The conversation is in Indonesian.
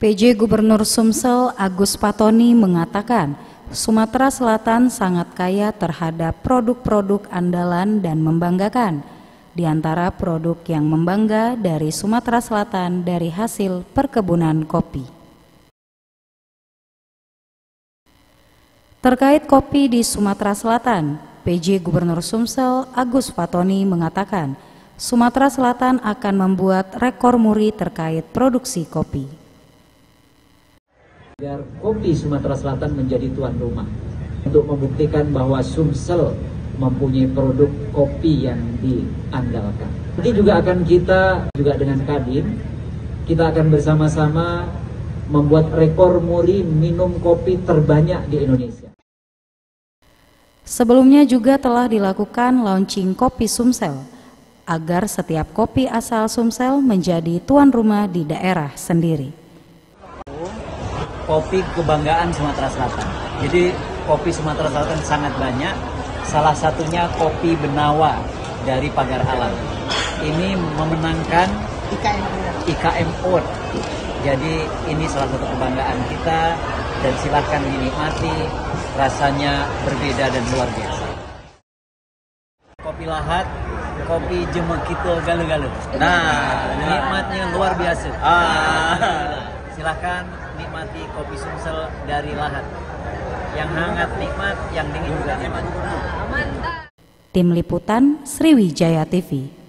PJ Gubernur Sumsel Agus Fatoni mengatakan, Sumatera Selatan sangat kaya terhadap produk-produk andalan dan membanggakan. Di antara produk yang membangga dari Sumatera Selatan dari hasil perkebunan kopi. Terkait kopi di Sumatera Selatan, PJ Gubernur Sumsel Agus Fatoni mengatakan, Sumatera Selatan akan membuat rekor muri terkait produksi kopi. Agar kopi Sumatera Selatan menjadi tuan rumah untuk membuktikan bahwa Sumsel mempunyai produk kopi yang diandalkan. Nanti juga akan kita dengan Kadin, kita akan bersama-sama membuat rekor muri minum kopi terbanyak di Indonesia. Sebelumnya juga telah dilakukan launching kopi Sumsel agar setiap kopi asal Sumsel menjadi tuan rumah di daerah sendiri. Kopi kebanggaan Sumatera Selatan. Jadi kopi Sumatera Selatan sangat banyak. Salah satunya kopi Benawa dari Pagar Alam. Ini memenangkan IKM Award. Jadi ini salah satu kebanggaan kita dan silahkan dinikmati. Rasanya berbeda dan luar biasa. Kopi Lahat, kopi Jemekito Galuh-Galuh. Nah, nikmatnya luar biasa. Silahkan nikmati kopi Sumsel dari Lahat. Yang hangat nikmat, yang dingin juga nikmat. Tim Liputan Sriwijaya TV.